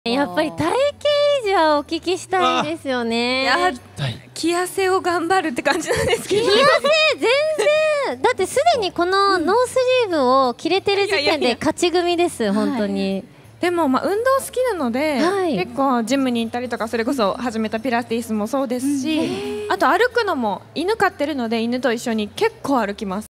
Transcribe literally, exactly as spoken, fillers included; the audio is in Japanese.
やっぱり体型維持はお聞きしたいですよね。 いや、着痩せを頑張るって感じなんですけど。 着痩せ全然だってすでにこのノースリーブを着れてる時点で勝ち組です本当に。 でもまあ運動好きなので、 はい、 結構ジムに行ったりとか、それこそ始めたピラティスもそうですし、あと歩くのも犬飼ってるので犬と一緒に結構歩きます。